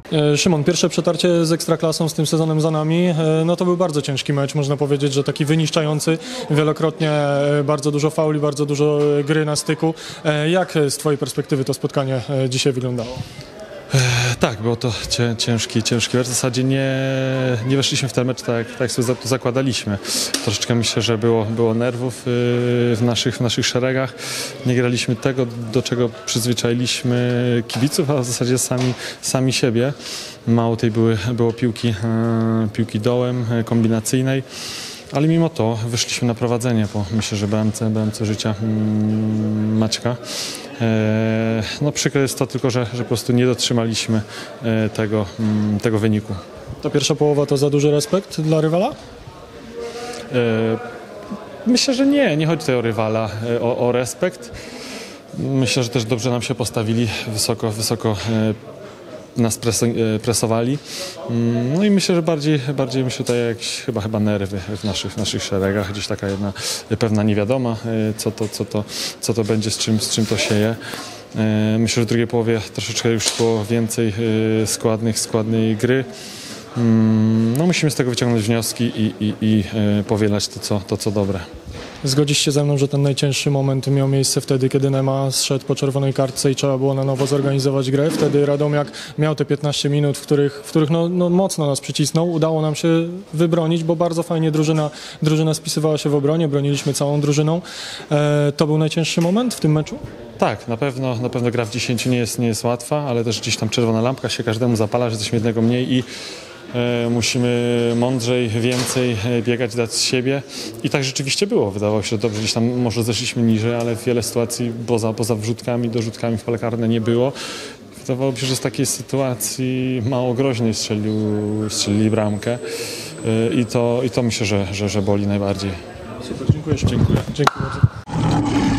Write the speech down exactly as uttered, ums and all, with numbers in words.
Szymon, pierwsze przetarcie z Ekstraklasą z tym sezonem za nami, no to był bardzo ciężki mecz, można powiedzieć, że taki wyniszczający, wielokrotnie bardzo dużo fauli, bardzo dużo gry na styku. Jak z twojej perspektywy to spotkanie dzisiaj wyglądało? Tak, było to ciężki, ciężki mecz. W zasadzie nie, nie weszliśmy w ten mecz tak, tak jak sobie zakładaliśmy. Troszeczkę myślę, że było, było nerwów w naszych, w naszych szeregach. Nie graliśmy tego, do czego przyzwyczailiśmy kibiców, a w zasadzie sami, sami siebie. Mało tej były, było piłki, piłki dołem, kombinacyjnej. Ale mimo to wyszliśmy na prowadzenie po, myślę, że B M C, B M C życia hmm, Maćka. E, no przykre jest to tylko, że, że po prostu nie dotrzymaliśmy e, tego, mm, tego wyniku. Ta pierwsza połowa to za duży respekt dla rywala? E, myślę, że nie. Nie chodzi tutaj o rywala, e, o, o respekt. Myślę, że też dobrze nam się postawili, wysoko, wysoko e, nas pres, presowali. No i myślę, że bardziej, bardziej myślę tutaj jakieś chyba, chyba nerwy w naszych, w naszych szeregach, gdzieś taka jedna pewna niewiadoma, co to, co to, co to będzie, z czym, z czym to sieje. Myślę, że w drugiej połowie troszeczkę już było więcej składnych, składnej gry. No musimy z tego wyciągnąć wnioski i, i, i powielać to co, to, co dobre. Zgodzisz się ze mną, że ten najcięższy moment miał miejsce wtedy, kiedy Nema zszedł po czerwonej kartce i trzeba było na nowo zorganizować grę. Wtedy Radomiak miał te piętnaście minut, w których, w których no, no mocno nas przycisnął. Udało nam się wybronić, bo bardzo fajnie drużyna, drużyna spisywała się w obronie, broniliśmy całą drużyną. E, to był najcięższy moment w tym meczu? Tak, na pewno, na pewno gra w dziesięciu nie jest, nie jest łatwa, ale też gdzieś tam czerwona lampka się każdemu zapala, że jesteśmy jednego mniej i musimy mądrzej, więcej biegać, dać z siebie i tak rzeczywiście było. Wydawało się, że dobrze, gdzieś tam może zeszliśmy niżej, ale wiele sytuacji poza, poza wrzutkami, dorzutkami w pole karne nie było. Wydawało mi się, że z takiej sytuacji mało groźnej strzelił, strzelili bramkę i to, i to myślę, że, że, że boli najbardziej. Super, dziękuję. Dziękuję. Dziękuję bardzo.